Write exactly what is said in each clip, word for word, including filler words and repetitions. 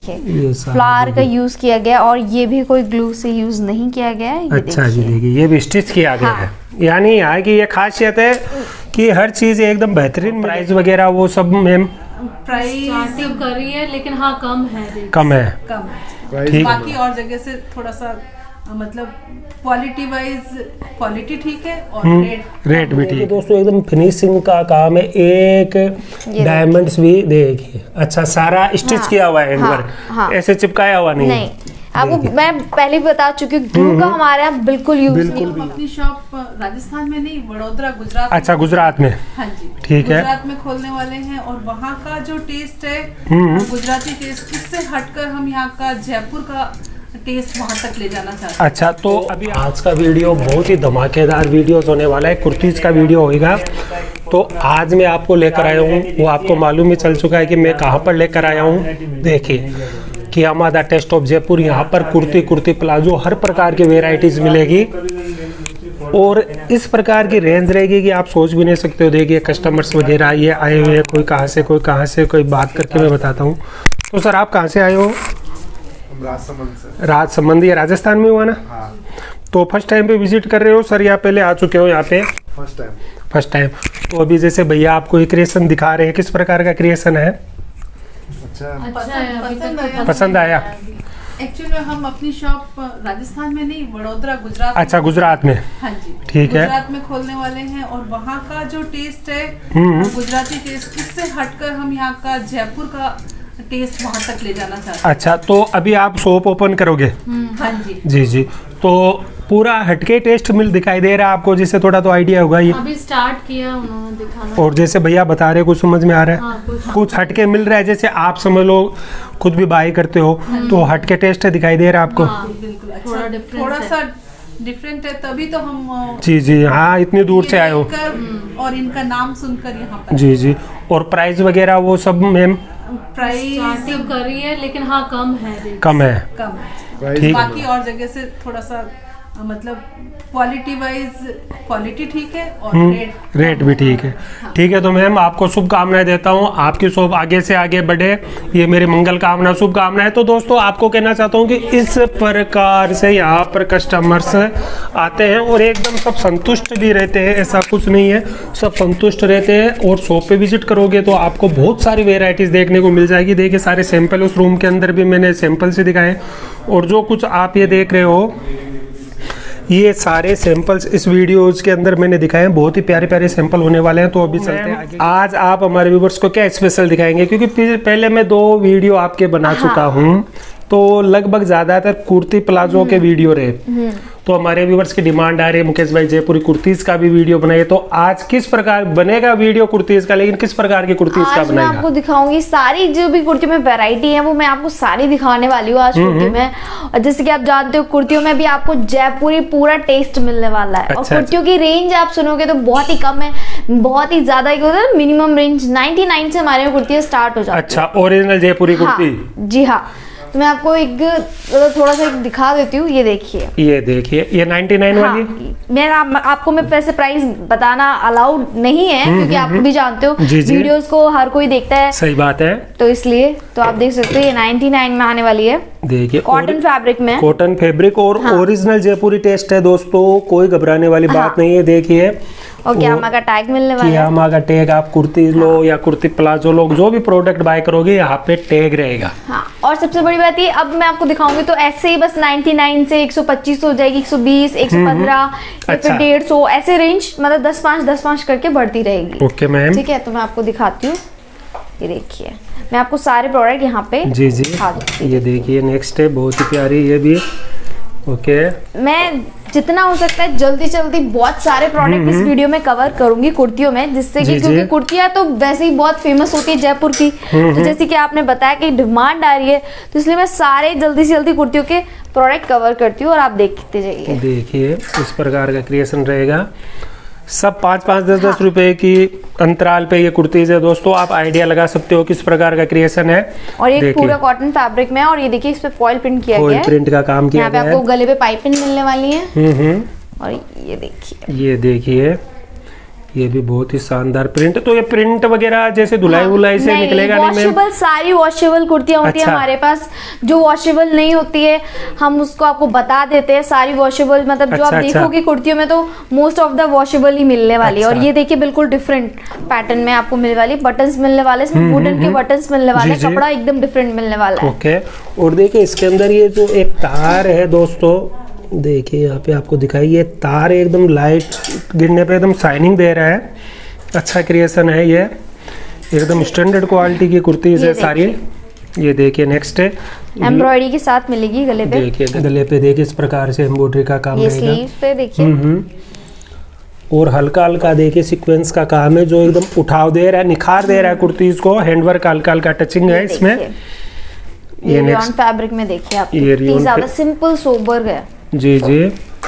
देखिए फ्लावर का यूज किया गया और ये भी कोई ग्लू से यूज नहीं किया गया है। अच्छा जी, देखिए ये भी स्टिच किया गया है। यानी यहाँ की ये खासियत है कि हर चीज एकदम बेहतरीन। प्राइस वगैरह वो सब मैम प्राइस करी है लेकिन हाँ कम है, कम है, कम है। बाकी और जगह से थोड़ा सा मतलब क्वालिटी वाइज क्वालिटी ठीक है और रेट रेट भी ठीक है। दोस्तों एकदम फिनिशिंग का काम है। एक डायमंड्स भी देखिए, अच्छा सारा स्टिच किया हुआ है, हाँ, ऐसे चिपकाया हुआ नहीं, नहीं। आपको मैं पहले भी बता चुकी हूँ ग्लू का हमारे यहाँ बिल्कुल यूज नहीं। हम अपनी शॉप राजस्थान में नहीं, वडोदरा गुजरात। अच्छा गुजरात में, हाँ जी ठीक है, गुजरात में खोलने वाले हैं और वहाँ का जो टेस्ट है गुजराती टेस्ट, इससे हटकर हम यहाँ का जयपुर का टेस्ट वहाँ तक ले जाना चाहते हैं। अच्छा तो अभी आज का वीडियो बहुत ही धमाकेदार वीडियो होने वाला है, कुर्तीज का वीडियो होगा। तो आज मैं आपको लेकर आया हूँ, वो आपको मालूम ही चल चुका है कि मैं कहाँ पर लेकर आया हूँ। देखिए कि हमारा टेस्ट ऑफ जयपुर, यहाँ पर कुर्ती, कुर्ती प्लाजो, हर प्रकार की वेराइटीज मिलेगी और इस प्रकार की रेंज रहेगी कि आप सोच भी नहीं सकते हो। देखिए कस्टमर्स वगैरह ये आए हुए हैं, कोई कहाँ से कोई कहाँ से, कोई बात करके मैं बताता हूँ। तो सर आप कहाँ से आए हो? राजसमंद से। राजसमंद, ये राजस्थान में हुआ ना? हाँ। तो फर्स्ट टाइम पे विजिट कर रहे हो सर या पहले आ चुके हो यहाँ पे? First time. First time. तो अभी जैसे भैया आपको ये क्रिएशन दिखा रहे हैं, किस प्रकार का क्रिएशन है? अच्छा, पसंद, पसंद आया? एक्चुअली में हम अपनी शॉप राजस्थान में नहीं, वडोदरा गुजरात। अच्छा गुजरात में, हाँ जी ठीक है, गुजरात में खोलने वाले हैं और वहाँ का जो टेस्ट है गुजराती टेस्ट, इससे हटकर हम यहाँ का जयपुर का टेस्ट वहाँ तक ले जाना चाहते हैं। अच्छा तो अभी आप शॉप ओपन करोगे? हाँ जी जी जी। तो पूरा हटके टेस्ट मिल दिखाई दे रहा है आपको, जिससे थोड़ा तो आइडिया होगा ये। अभी स्टार्ट किया उन्होंने दिखाना। और जैसे भैया बता रहे कुछ समझ में आ रहा है? हाँ, कुछ, कुछ हटके मिल रहा है, जैसे आप समझ लो खुद भी बाई करते हो तो हटके टेस्ट दिखाई दे रहा है आपको? हाँ, बिल्कुल थोड़ा डिफरेंस, थोड़ा सा डिफरेंट है, तभी तो हम जी जी हाँ इतनी दूर से आए हो और इनका नाम सुनकर यहाँ पर। जी जी। और प्राइस वगैरह वो सब मैम? प्राइस करी है लेकिन हाँ कम है, कम है, कम है। बाकी और जगह से थोड़ा सा मतलब क्वालिटी वाइज क्वालिटी ठीक है और रेट रेट भी ठीक है, हाँ। ठीक है तो मैम आपको शुभकामनाएं देता हूँ, आपकी शॉप आगे से आगे बढ़े, ये मेरी मंगल कामना शुभकामनाएं। तो दोस्तों आपको कहना चाहता हूँ कि इस प्रकार से यहाँ पर कस्टमर्स आते हैं और एकदम सब संतुष्ट भी रहते हैं, ऐसा कुछ नहीं है, सब संतुष्ट रहते हैं। और शॉप पे विजिट करोगे तो आपको बहुत सारी वेराइटीज देखने को मिल जाएगी। देखिए सारे सैंपल उस रूम के अंदर भी मैंने सैंपल से दिखाए और जो कुछ आप ये देख रहे हो ये सारे सैंपल्स इस वीडियोस के अंदर मैंने दिखाए हैं, बहुत ही प्यारे प्यारे सैंपल होने वाले हैं। तो अभी चलते हैं आगे। आज आप हमारे व्यूवर्स को क्या स्पेशल दिखाएंगे, क्योंकि पहले मैं दो वीडियो आपके बना हाँ। चुका हूँ, तो लगभग ज्यादातर कुर्ती प्लाजो के वीडियो रहे, तो हमारे व्यूवर्स की डिमांड आ रही है मुकेश भाई जयपुरी कुर्तीज का भी वीडियो बनाइए। तो आज किस प्रकार बनेगा वीडियो कुर्तीज का, लेकिन किस प्रकार की कुर्तीज का बनाएगा? मैं आपको दिखाऊंगी सारी जो भी कुर्ती में वैरायटी है वो मैं आपको सारी दिखाने वाली हूँ आज कुर्ती में। और जैसे कि आप जानते हो कुर्तियों में भी आपको जयपुरी पूरा टेस्ट मिलने वाला है। और कुर्तियों की रेंज आप सुनोगे तो बहुत ही कम है, बहुत ही ज्यादा, मिनिमम रेंज नाइनटी नाइन से हमारे कुर्तियां स्टार्ट हो जाती है। अच्छा ओरिजिनल जयपुरी कुर्ती? जी हाँ। तो मैं आपको एक थोड़ा सा दिखा देती हूँ, ये देखिए, ये देखिए ये निन्यानवे हाँ, वाली। मैं आप, आपको मैं वैसे प्राइस बताना अलाउड नहीं है क्योंकि आप भी जानते हो वीडियोस को हर कोई देखता है। सही बात है, तो इसलिए तो आप देख सकते हो ये निन्यानवे में आने वाली है। देखिए कॉटन फैब्रिक में, कॉटन फैब्रिक और हाँ। ओरिजिनल जयपुरी टेस्ट है दोस्तों, कोई घबराने वाली हाँ। बात नहीं है। देखिए और कियामा का टैग मिलने वाला है। कियामा का टैग, आप कुर्ती हाँ। लो या कुर्ती प्लाजो लो, जो भी प्रोडक्ट बाय करोगे यहाँ पे टैग रहेगा हाँ। और सबसे बड़ी बात ये, अब मैं आपको दिखाऊंगी तो ऐसे ही बस निन्यानवे से एक सौ पच्चीस हो जाएगी, एक सौ बीस, एक सौ पंद्रह, अच्छा। डेढ़ सौ, ऐसे रेंज मतलब दस पाँच दस पाँच करके बढ़ती रहेगी। ओके मैम, ठीक है। तो मैं आपको दिखाती हूँ, ये देखिए मैं आपको सारे प्रोडक्ट यहाँ पे जी जी ये देखिए नेक्स्ट है, बहुत ही प्यारी ये भी। ओके मैं जितना हो सकता है जल्दी जल्दी बहुत सारे प्रोडक्ट इस वीडियो में कवर करूंगी कुर्तियों में, जिससे कि क्योंकि कुर्तियां तो वैसे ही बहुत फेमस होती है जयपुर की, तो जैसे कि आपने बताया कि डिमांड आ रही है तो इसलिए मैं सारे जल्दी से जल्दी कुर्तियों के प्रोडक्ट कवर करती हूँ और आप देखते जाइए। देखिए इस प्रकार का क्रिएशन रहेगा, सब पाँच पाँच दस दस रुपए की अंतराल पे ये कुर्तीज है दोस्तों, आप आइडिया लगा सकते हो किस प्रकार का क्रिएशन है। और ये पूरा कॉटन फैब्रिक में, और ये देखिए इस पे फॉइल प्रिंट किया गया है, प्रिंट का काम किया गया है। आपको गले पे पाइपिंग मिलने वाली है। हम्म हम्म। और ये देखिए, ये देखिए ये भी बहुत ही शानदार प्रिंट। तो ये प्रिंट वगैरह जैसे धुलाई वुलाई से निकलेगा नहीं मैम? वॉशेबल, सारी वॉशेबल कुर्तियां होती अच्छा। है हमारे पास। जो वॉशेबल नहीं होती है हम उसको आपको बता देते हैं। सारी वॉशेबल मतलब जो अच्छा, आप अच्छा। देखोगे कुर्तियों में तो मोस्ट ऑफ द वॉशेबल ही मिलने वाली है। अच्छा। और ये देखिए बिल्कुल डिफरेंट पैटर्न में आपको मिलने वाली, बटन्स मिलने वाले, इसमें वुडन के बटन्स मिलने वाले, जी, जी। कपड़ा एकदम डिफरेंट मिलने वाला है। ओके। और देखिए इसके अंदर ये जो एक तार है दोस्तों, देखिए यहाँ पे आपको दिखाई, ये तार एकदम लाइट गिरने पे एकदम शाइनिंग दे रहा है। अच्छा क्रिएशन है ये, एकदम स्टैंडर्ड क्वालिटी की कुर्ती है सारी। ये देखिए नेक्स्ट है, एम्ब्रॉयडरी के साथ मिलेगी गले पे। देखिए गले पे देखिए इस प्रकार से एम्ब्रॉयडरी का काम ये रहेगा। स्लीव पे देखिए, हम्म और हल्का हल्का देखिए सीक्वेंस का काम है जो एकदम उठाव दे रहा है, निखार दे रहा है कुर्ती को। हैंडवर्क हल्का हल्का टचिंग है इसमें। ये रियॉन फैब्रिक में देखिए आप, ये रियॉन ज्यादा सिंपल सोबर है। जी जी।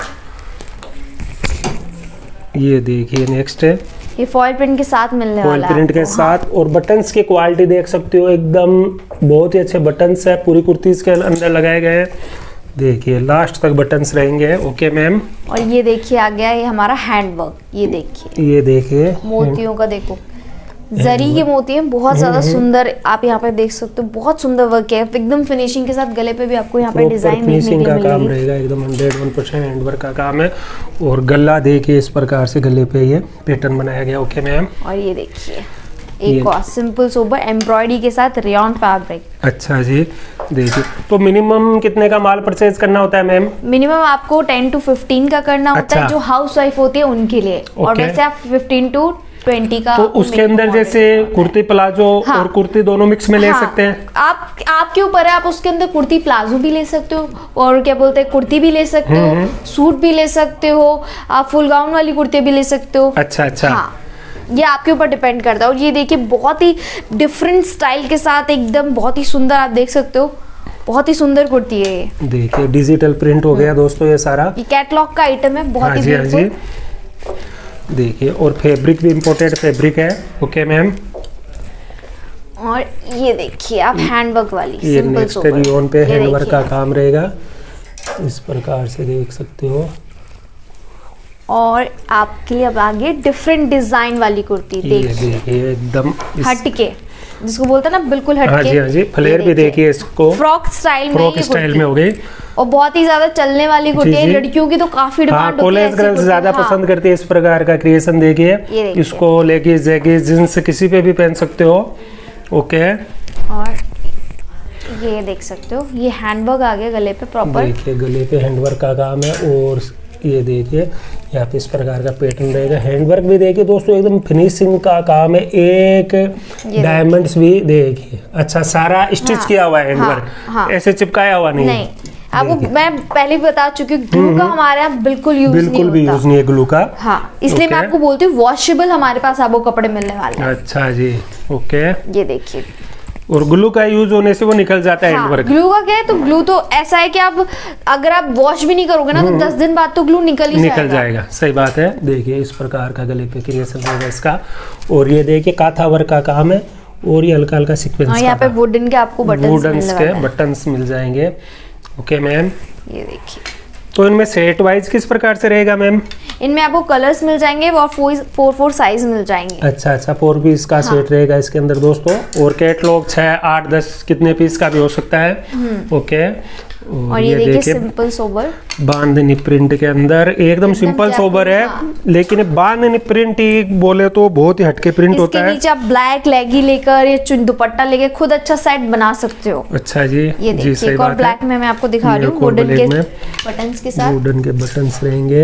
ये देखिए नेक्स्ट है, ये फॉयल प्रिंट के साथ मिलने फॉयल वाला है प्रिंट के आपको। साथ। और बटन्स की क्वालिटी देख सकते हो, एकदम बहुत ही अच्छे बटन्स है, पूरी कुर्ती के अंदर लगाए गए हैं। देखिए लास्ट तक बटन्स रहेंगे। Okay ma'am. और ये देखिए आ गया ये हमारा हैंडवर्क, ये देखिए ये देखिए मोतियों का, देखो जरी के मोती हैं, बहुत ज्यादा सुंदर। आप यहाँ पे देख सकते हो बहुत सुंदर वर्क है, एकदम फिनिशिंग के साथ। गले पे भी आपको यहाँ पे डिजाइन देखने फिनिशिंग के का लिए काम मिलेगी। रहेगा, एकदम हंड्रेड वन परसेंट हैंडवर्क का काम है। और गला देखिए इस प्रकार से गले पे ये पैटर्न बनाया गया। Okay ma'am. और ये देखिए एक और सिंपल सोबर एम्ब्रॉयडरी के साथ रियॉन फैब्रिक। अच्छा जी। देखिए तो मिनिमम कितने का माल परचेज करना होता है मैम? मिनिमम आपको टेन टू फिफ्टीन का करना होता अच्छा। है, जो हाउस वाइफ होती है उनके लिए। और ओके। वैसे आप फिफ्टीन टू ट्वेंटी का तो उसके अंदर minimum जैसे order होता है। कुर्ती प्लाजो हाँ। और कुर्ती दोनों मिक्स में ले हाँ, सकते हैं? आप आपके ऊपर है, आप उसके अंदर कुर्ती प्लाजो भी ले सकते हो और क्या बोलते हैं कुर्ती भी ले सकते हो, सूट भी ले सकते हो, आप फुल गाउन वाली कुर्ती भी ले सकते हो। अच्छा अच्छा। हाँ, ये आपके ऊपर डिपेंड करता है। और ये देखिए बहुत ही डिफरेंट स्टाइल के साथ, एकदम बहुत ही सुंदर, आप देख सकते हो बहुत ही सुंदर कुर्ती है ये। देखिए डिजिटल प्रिंट हो गया दोस्तों ये सारा। ये कैटलॉग का आइटम है, बहुत हाँ ही जी हाँ जी। ब्यूटीफुल। देखिए और फैब्रिक भी इम्पोर्टेड फैब्रिक है। Okay ma'am. और ये देखिए आप हैंडवर्क वाली ये सिंपल नेक्स्ट सोबर। रियोन पे ये हैंडवर्क देखिए। का काम रहेगा, इस प्रकार से देख सकते हो। और आपके लिए अब आगे डिफरेंट डिजाइन वाली कुर्ती ये देखिए, देखिए एकदम इस- हटके, जिसको बोलते हैं ना बिल्कुल हटके। हाँ जी हाँ जी। फ्लेयर भी देखिए इसको, फ्रॉक स्टाइल में फ्रॉक ये स्टाइल कुर्ती। में हो गई। और बहुत ही ज्यादा चलने वाली कुर्ती है, जी। लड़कियों की तो काफी हाँ डिमांड होती है कॉलेज ऐसी गर्ल्स कुर्ती। ज्यादा हाँ। पसंद करती है इस प्रकार का क्रिएशन। देखिए देखिए। इसको लेगीज जैगीज जींस किसी पे भी पहन सकते हो। ओके। और ये देख सकते हो ये हैंडवर्क आ गया गले पे प्रॉपर। देखिए गले पे हैंडवर्क का काम है। और ये देखिए यहाँ पे इस प्रकार का पैटर्न रहेगा। हैंडवर्क भी देखिए दोस्तों एकदम फिनिशिंग का काम है। एक डायमंड्स भी देखिए, अच्छा सारा स्टिच हाँ, किया हुआ है हैंडवर्क। हाँ, हाँ। ऐसे चिपकाया हुआ नहीं, नहीं, आपको मैं पहले भी बता चुकी हूँ ग्लू का हमारे यहाँ बिल्कुल यूज नहीं बिल्कुल भी यूज होता। नहीं है ग्लू का। हाँ, इसलिए मैं ओके। आपको बोलती हूँ वॉशेबल हमारे पास आपको कपड़े मिलने वाले हैं। अच्छा जी। ओके। ये देखिए। और ग्लू का यूज होने से वो निकल जाता है हाँ, हैंडवर्क। ग्लू का क्या है, तो ग्लू तो ऐसा है कि आप अगर आप वॉश भी नहीं करोगे ना तो दस दिन बाद तो ग्लू निकल ही निकल जाएगा। जाएगा। सही बात है। देखिए इस प्रकार का गले पे क्रिएशन रहेगा इसका। और ये देखिए काथा वर्क का काम है। और ये हल्का हल्का सीक्वेंस और का यहाँ पे काम। वुडन के आपको बटन्स वुडन्स मिलने के वाले हैं। बटन्स मिल जाएंगे। Okay ma'am. ये देखिए तो इनमें सेट वाइज किस प्रकार से रहेगा मैम? इनमें आपको कलर्स मिल जाएंगे और फोर फोर फोर साइज मिल जाएंगे। अच्छा अच्छा। फोर पीस का सेट रहेगा इसके अंदर दोस्तों। और कैटलॉग छः आठ दस कितने पीस का भी हो सकता है। ओके। और ये देखिए सिंपल सोबर बांधनी प्रिंट के अंदर एकदम सिंपल सोबर है। हाँ। लेकिन बांधनी प्रिंट ही बोले तो बहुत ही हटके प्रिंट होता इसके है। नीचे आप ब्लैक लेगी लेकर या चुन दुपट्टा लेके खुद अच्छा सेट बना सकते हो। अच्छा जी। ये जी देखिए सही एक और बात ब्लैक है। में मैं आपको दिखा रही ये हूँ एक और वुडन के ब्लैक में बटन्स के साथ। वुडन के बटन्स रहेंगे।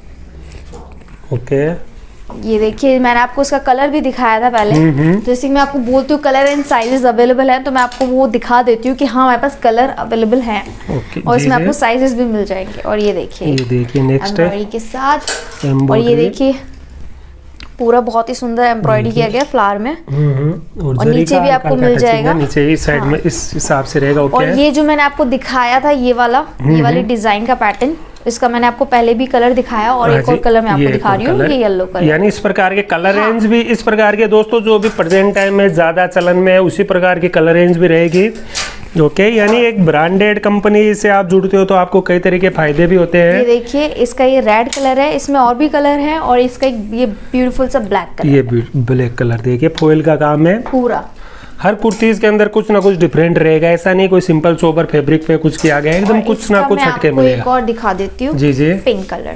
ओके। ये देखिए मैंने आपको इसका कलर भी दिखाया था पहले। जैसे कि मैं आपको बोलती हूँ कलर एंड साइजेस अवेलेबल है, तो मैं आपको वो दिखा देती हूँ कि हाँ हमारे पास कलर अवेलेबल है। ओके। और इसमें जी, आपको जी। साइजेस भी मिल जाएंगे। और ये देखिए ये देखिए नेक्स्ट है एम्ब्रॉयडरी के साथ। और ये एम्ब्रॉयडरी। देखिए पूरा बहुत ही सुंदर एम्ब्रॉयडरी किया गया फ्लावर में। हम्म। और जरी नीचे का भी आपको हल्का मिल हल्का touching जाएगा। है, नीचे ही साइड में इस हिसाब से रहेगा। और ओके। ये जो मैंने आपको दिखाया था ये वाला ये वाली डिजाइन का पैटर्न, इसका मैंने आपको पहले भी कलर दिखाया और हाँ एक और जी, कलर मैं ये आपको एक दिखा और रही हूँ, कलर। ये येलो कलर। यानी इस प्रकार के कलर हाँ। रेंज भी इस प्रकार के दोस्तों जो भी प्रेजेंट टाइम में ज्यादा चलन में है उसी प्रकार की कलर रेंज भी रहेगी। ओके, यानी एक ब्रांडेड कंपनी से आप जुड़ते हो तो आपको कई तरह के फायदे भी होते हैं। ये देखिए, इसका ये रेड कलर है, इसमें और भी कलर है, और इसका ये ब्यूटीफुल सा ब्लैक कलर। ये ब्लैक कलर देखिए, फॉइल का काम है पूरा। हर कुर्तीज के अंदर कुछ ना कुछ डिफरेंट रहेगा, ऐसा नहीं कोई सिंपल सोबर फैब्रिक पे कुछ किया गया, एकदम कुछ ना कुछ हटके मिलेगा। एक और दिखा देती हूँ। जी जी, पिंक कलर,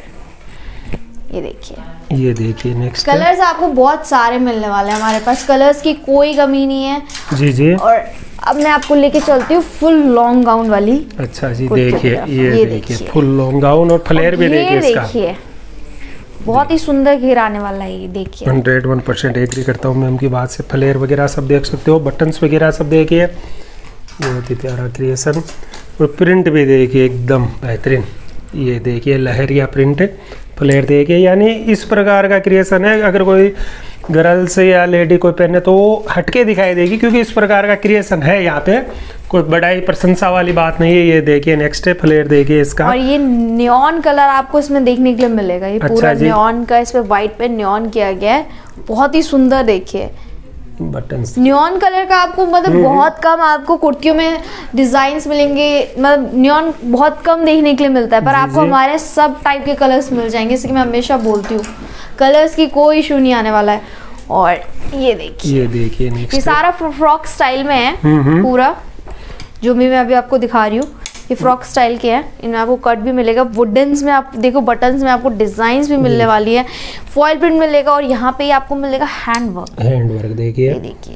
ये देखिए। ये देखिए नेक्स्ट कलर्स आपको बहुत सारे मिलने वाले हैं हमारे पास, कलर्स की कोई कमी नहीं है। जी जी। और अब मैं आपको लेके चलती हूँ फुल लॉन्ग गाउन वाली। अच्छा जी, देखिए ये, ये देखिए फुल लॉन्ग गाउन और फ्लेयर भी देखिए इसका। देखिए बहुत ही सुंदर घेर आने वाला है ये, देखिए। हंड्रेड वन परसेंट एग्री करता हूँ मैं उनकी बात से। फ्लेयर वगैरह सब देख सकते हो, बटन्स वगैरह सब देखिए, बहुत ही प्यारा क्रिएशन। और प्रिंट भी देखिए एकदम बेहतरीन, ये देखिए लहरिया प्रिंट, फ्लेयर देखिए, यानी इस प्रकार का क्रिएशन है। अगर कोई गर्ल्स या लेडी कोई पहने तो वो हटके दिखाई देगी, क्योंकि इस प्रकार का क्रिएशन है यहाँ पे, कोई बड़ाई प्रशंसा वाली बात नहीं है। ये देखिए नेक्स्ट है, फ्लेयर देखिए इसका। और ये नियॉन कलर आपको इसमें देखने के लिए मिलेगा, ये अच्छा पूरा नियॉन का, इस पे व्हाइट पे नियॉन किया गया है, बहुत ही सुंदर। देखिए बटन्स नियॉन कलर का आपको मतलब बहुत कम आपको कुर्तियों में डिजाइन्स मिलेंगे, मतलब नियॉन बहुत कम देखने के लिए मिलता है, पर आपको हमारे सब टाइप के कलर्स मिल जाएंगे, जैसे कि मैं हमेशा बोलती हूँ, कलर्स की कोई इशू नहीं आने वाला है। और ये देखिए, ये देखिए नेक्स्ट, ये सारा फ्रॉक स्टाइल में है पूरा, जो भी मैं अभी आपको दिखा रही हूँ, ये फ्रॉक स्टाइल के हैं। इनमें आपको कट भी मिलेगा, वुडन्स में आप देखो, बटन्स में आपको डिजाइन्स भी मिलने वाली है, फॉइल प्रिंट मिलेगा, और यहाँ पे आपको मिलेगा हैंड वर्क। हैंड वर्क देखिए, ये देखिए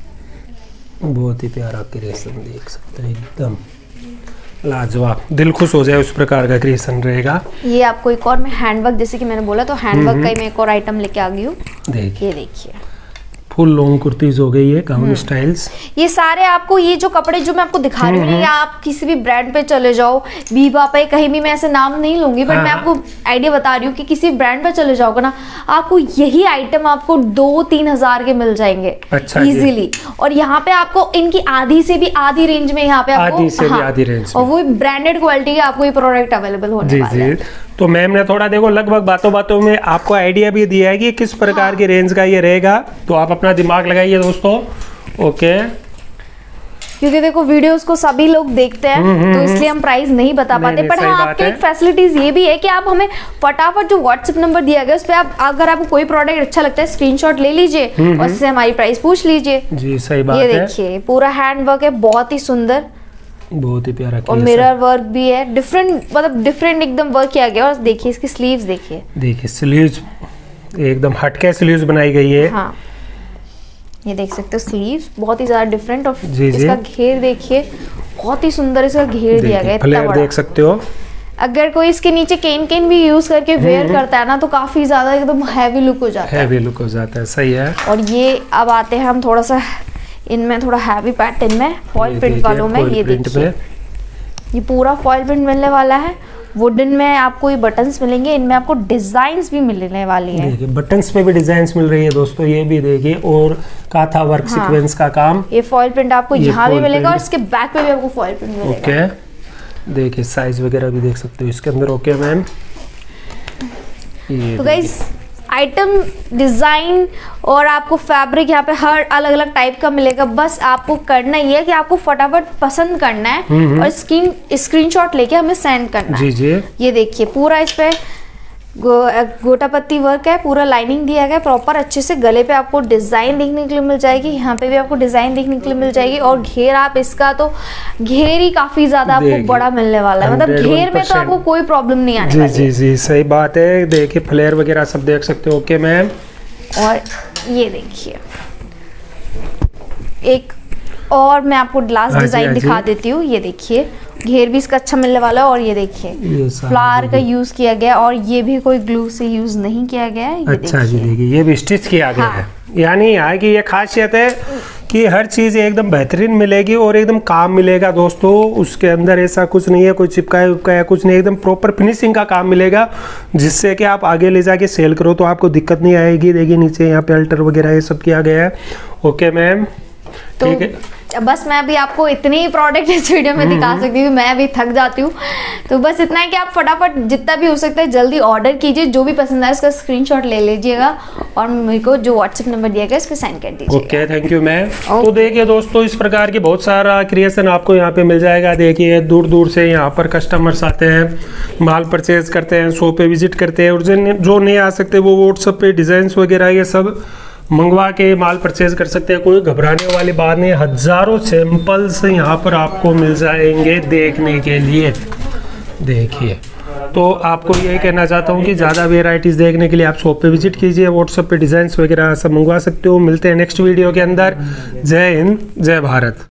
बहुत ही प्यारा क्रिएशन, देख सकते हैं एकदम लाजवाब, दिल खुश हो जाए उस प्रकार का क्रिएशन रहेगा। ये आपको एक और मैं हैंड वर्क, जैसे कि मैंने बोला, तो हैंड वर्क का ही मैं एक और आइटम लेके आ गई हूँ। देखिए ये देखिए फुल लॉन्ग कुर्तीज हो गई है, गाउन स्टाइल्स। ये सारे आपको, ये जो कपड़े जो मैं आपको दिखा रही हूँ, या आप किसी भी ब्रांड पे चले जाओ, बीबा पे, कहीं भी, मैं ऐसे नाम नहीं लूंगी, बट मैं आपको आइडिया बता रही हूँ कि किसी ब्रांड पे चले जाओगे ना, आपको यही आइटम आपको दो तीन हजार के मिल जाएंगे अच्छा इजीली। और यहाँ पे आपको इनकी आधी से भी आधी रेंज में, यहाँ पे आपको आधी से भी आधी रेंज और वो ब्रांडेड क्वालिटी के आपको ये प्रोडक्ट अवेलेबल होने वाला है। तो मैम ने थोड़ा देखो लगभग बातों बातों में आपको आइडिया भी दिया है कि किस प्रकार हाँ। की रेंज का ये रहेगा, तो आप अपना दिमाग लगाइए दोस्तों। ओके, क्योंकि देखो वीडियोस को सभी लोग देखते हैं, तो इसलिए हम प्राइस नहीं बता पाते, पर हाँ आपके एक फैसिलिटीज ये भी है कि आप हमें फटाफट जो व्हाट्सएप नंबर दिया गया उस पर आप, अगर आपको कोई प्रोडक्ट अच्छा लगता है, स्क्रीनशॉट ले लीजिए और उससे हमारी प्राइस पूछ लीजिए। जी सही बात ये है। देखिए पूरा हैंड वर्क है, बहुत ही सुंदर, बहुत ही प्यारा, और मिरर वर्क भी है, डिफरेंट मतलब डिफरेंट एकदम वर्क किया गया। और देखिए इसकी स्लीव्स देखिए, देखिए स्लीव्स एकदम हटके स्लीव्स बनाई गई है। हाँ ये देख सकते हो, स्लीव्स बहुत ही ज्यादा डिफरेंट, और जी जी। इसका घेर देखिए, बहुत ही सुंदर इसका घेर दिया गया है, फ्लेयर देख सकते हो। अगर कोई इसके नीचे केन केन भी यूज करके वेयर करता है ना, तो काफी ज्यादा एकदम हैवी लुक हो जाता है। हैवी लुक हो जाता है, सही है। और ये अब आते हैं हम थोड़ा सा इनमें, थोड़ा हैवी पैटर्न में, फॉइल प्रिंट वालों में। ये देखिए ये पूरा फॉइल प्रिंट मिलने वाला है, वुडन में आपको ये बटन्स मिलेंगे, इनमें आपको डिजाइन्स भी मिलने वाली है। देखिए बटन्स पे भी डिजाइन्स मिल रही है दोस्तों, ये भी देखिए, और काथा वर्क हाँ। सीक्वेंस का काम। ये फॉइल प्रिंट आपको यहाँ भी मिलेगा, और इसके बैक पे भी आपको फॉइल प्रिंट मिलेगा। ओके, देखिए साइज वगैरह भी देख सकते हो इसके अंदर। ओके मैम, तो गाइस आइटम, डिजाइन और आपको फैब्रिक यहाँ पे हर अलग अलग टाइप का मिलेगा। बस आपको करना ये है कि आपको फटाफट पसंद करना है और स्क्रीन स्क्रीनशॉट लेके हमें सेंड करना जी जी। है। ये देखिए पूरा इस पे गो, गोटापत्ती वर्क है, पूरा लाइनिंग दिया गया प्रॉपर अच्छे से। गले पे आपको डिजाइन देखने के लिए मिल जाएगी, यहाँ पे भी आपको डिजाइन देखने के लिए मिल जाएगी। और घेर आप इसका तो घेर ही काफी ज्यादा आपको बड़ा मिलने वाला है, मतलब घेर में तो आपको कोई प्रॉब्लम नहीं आने वाली। जी जी सही बात है। देखिए फ्लेयर वगैरह सब देख सकते हो। ओके मैम, और ये देखिए एक और मैं आपको लास्ट डिजाइन दिखा देती हूँ। ये देखिए घेर भी इसका अच्छा मिलने वाला है, और ये देखिए फ्लावर का यूज किया गया, और ये भी कोई ग्लू से यूज नहीं किया गया है। ये अच्छा जी, देखिए ये भी स्टिच किया गया है। यानी यहाँ की ये खासियत है कि हर चीज़ एकदम बेहतरीन मिलेगी और एकदम काम मिलेगा दोस्तों। उसके अंदर ऐसा कुछ नहीं है कोई चिपकाया उपकाया कुछ नहीं, एकदम प्रॉपर फिनिशिंग का काम मिलेगा, जिससे कि आप आगे ले जाके सेल करो तो आपको दिक्कत नहीं आएगी। देखिए नीचे यहाँ पे अल्टर वगैरह ये सब किया गया है। ओके मैम, तो ठीक है। बस मैं अभी आपको इतने ही प्रोडक्ट इस वीडियो में दिखा सकती हूँ, मैं अभी थक जाती हूँ। तो बस इतना है कि आप फटाफट जितना भी हो सकता है जल्दी ऑर्डर कीजिए, जो भी पसंद आए उसका स्क्रीनशॉट ले लीजिएगा और मेरे को जो व्हाट्सएप नंबर दिया गया इस पर सेंड कर दीजिए। Okay, thank you ma'am. तो देखिए दोस्तों, इस प्रकार की बहुत सारा क्रिएशन आपको यहाँ पे मिल जाएगा। देखिए दूर दूर से यहाँ पर कस्टमर्स आते हैं, माल परचेज करते हैं, शॉप पे विजिट करते हैं, और जो नहीं आ सकते वो व्हाट्सएप पे डिजाइन वगैरह ये सब मंगवा के माल परचेज कर सकते हैं। कोई घबराने वाली बात नहीं, हजारों सैंपल्स यहाँ पर आपको मिल जाएंगे देखने के लिए। देखिए, तो आपको ये कहना चाहता हूँ कि ज़्यादा वेराइटीज़ देखने के लिए आप शॉप पे विजिट कीजिए, व्हाट्सएप पे डिज़ाइंस वगैरह सब मंगवा सकते हो। मिलते हैं नेक्स्ट वीडियो के अंदर। जय हिंद, जय भारत।